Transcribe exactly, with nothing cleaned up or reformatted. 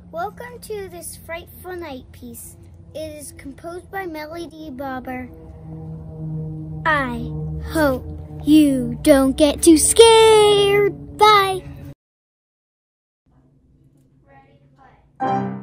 Welcome to this Frightful Night piece. It is composed by Melody Bobber. I hope you don't get too scared. Bye. Ready, play.